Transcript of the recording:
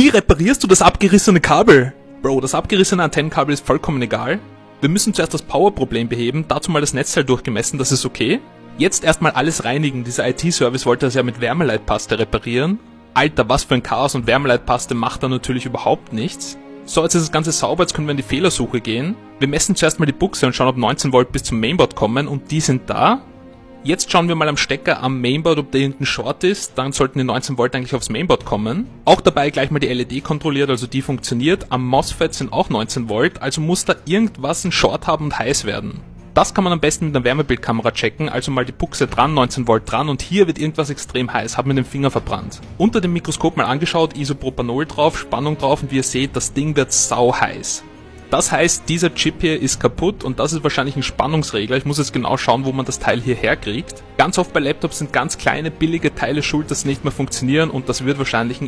reparierst du das abgerissene Kabel? Bro, das abgerissene Antennenkabel ist vollkommen egal. Wir müssen zuerst das Powerproblem beheben, dazu mal das Netzteil durchgemessen, das ist okay. Jetzt erstmal alles reinigen, dieser IT-Service wollte das ja mit Wärmeleitpaste reparieren. Alter, was für ein Chaos, und Wärmeleitpaste macht da natürlich überhaupt nichts. So, jetzt ist das Ganze sauber, jetzt können wir in die Fehlersuche gehen. Wir messen zuerst mal die Buchse und schauen, ob 19 Volt bis zum Mainboard kommen, und die sind da. Jetzt schauen wir mal am Stecker am Mainboard, ob der irgendein Short ist, dann sollten die 19 Volt eigentlich aufs Mainboard kommen. Auch dabei gleich mal die LED kontrolliert, also die funktioniert. Am MOSFET sind auch 19 Volt, also muss da irgendwas ein Short haben und heiß werden. Das kann man am besten mit einer Wärmebildkamera checken, also mal die Buchse dran, 19 Volt dran, und hier wird irgendwas extrem heiß, hat mir den Finger verbrannt. Unter dem Mikroskop mal angeschaut, Isopropanol drauf, Spannung drauf, und wie ihr seht, das Ding wird sau heiß. Das heißt, dieser Chip hier ist kaputt, und das ist wahrscheinlich ein Spannungsregler. Ich muss jetzt genau schauen, wo man das Teil hierher kriegt. Ganz oft bei Laptops sind ganz kleine, billige Teile schuld, dass sie nicht mehr funktionieren, und das wird wahrscheinlich ein